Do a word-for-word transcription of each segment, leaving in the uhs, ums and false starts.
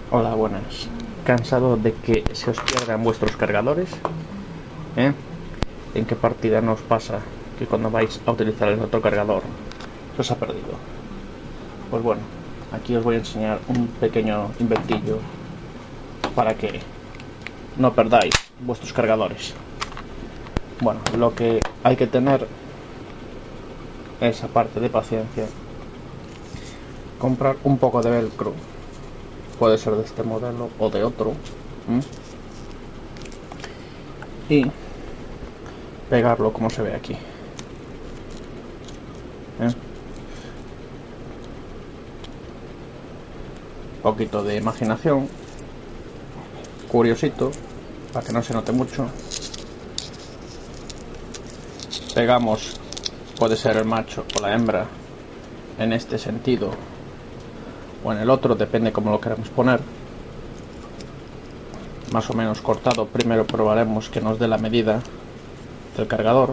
Hola, buenas. ¿Cansado de que se os pierdan vuestros cargadores? ¿Eh? ¿En qué partida nos pasa que cuando vais a utilizar el otro cargador se os ha perdido? Pues bueno, aquí os voy a enseñar un pequeño inventillo para que no perdáis vuestros cargadores. Bueno, lo que hay que tener es, aparte de paciencia, comprar un poco de velcro. Puede ser de este modelo o de otro. ¿Mm? Y pegarlo como se ve aquí. ¿Eh? Poquito de imaginación, curiosito, para que no se note mucho. Pegamos, puede ser el macho o la hembra, en este sentido o en el otro, depende cómo lo queramos poner. Más o menos cortado. Primero probaremos que nos dé la medida del cargador.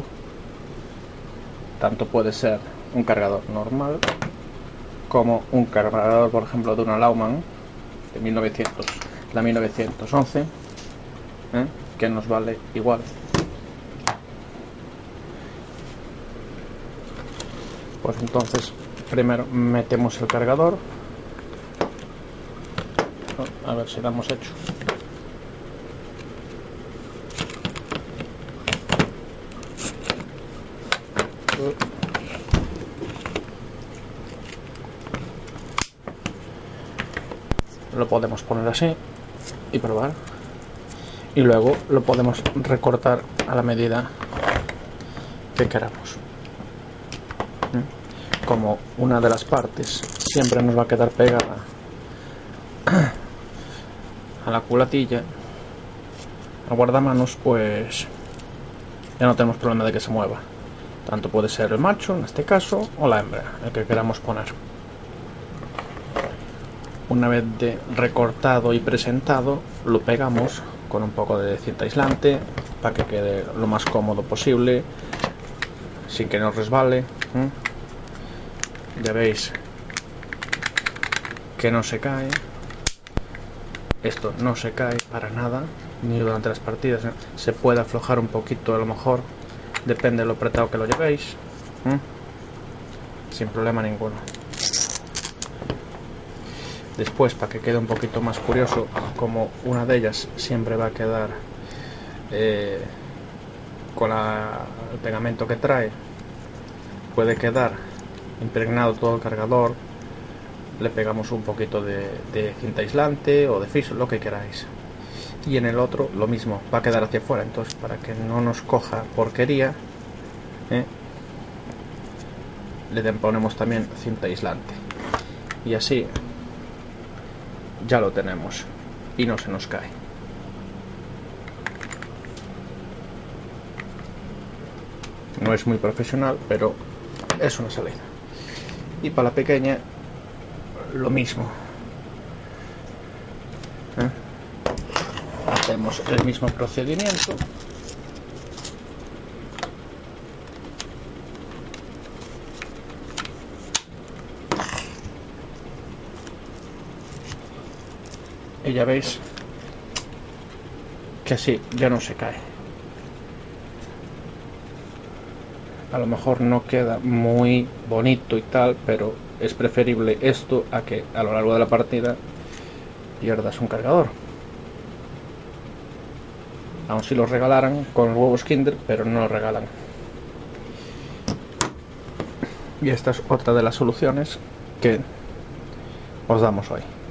Tanto puede ser un cargador normal como un cargador, por ejemplo, de una Lauman de mil novecientos, la mil novecientos once, ¿eh? que nos vale igual. Pues entonces primero metemos el cargador, a ver si lo hemos hecho. Lo podemos poner así y probar, y luego lo podemos recortar a la medida que queramos. Como una de las partes siempre nos va a quedar pegada a la culatilla, al guardamanos, pues ya no tenemos problema de que se mueva. Tanto puede ser el macho en este caso o la hembra, el que queramos poner. Una vez de recortado y presentado, lo pegamos con un poco de cinta aislante para que quede lo más cómodo posible, sin que nos resbale. ¿eh? Ya veis que no se cae. Esto no se cae para nada, ni durante las partidas. ¿eh? Se puede aflojar un poquito a lo mejor, depende de lo apretado que lo llevéis. ¿eh? Sin problema ninguno. Después, para que quede un poquito más curioso, como una de ellas siempre va a quedar eh, con la, el pegamento que trae, puede quedar impregnado todo el cargador. Le pegamos un poquito de, de cinta aislante o de fiso, lo que queráis. Y en el otro lo mismo, va a quedar hacia afuera. Entonces, para que no nos coja porquería, ¿eh? le ponemos también cinta aislante. Y así ya lo tenemos y no se nos cae. No es muy profesional, pero es una salida. Y para la pequeña lo mismo. ¿Eh? Hacemos el mismo procedimiento. Y ya veis que así ya no se cae. A lo mejor no queda muy bonito y tal, pero es preferible esto a que a lo largo de la partida pierdas un cargador. Aun si los regalaran con los huevos Kinder, pero no los regalan. Y esta es otra de las soluciones que os damos hoy.